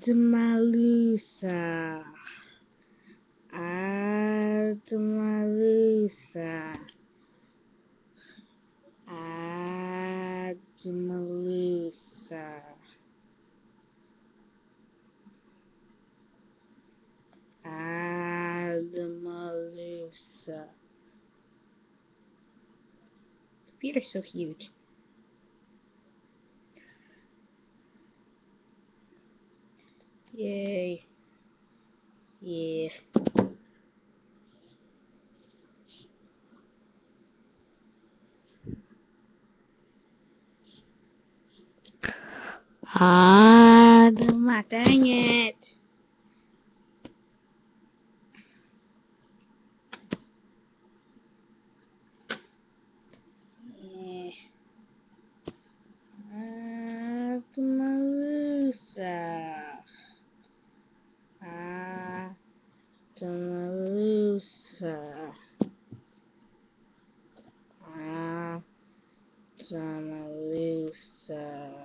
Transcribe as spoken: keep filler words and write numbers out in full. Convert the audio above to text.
Admalusa. Admalusa. Admalusa. Admalusa. The feet are so huge. Yay. Yeah. Ah, dang it. Yeah. Admalusa. Admalusa. Admalusa.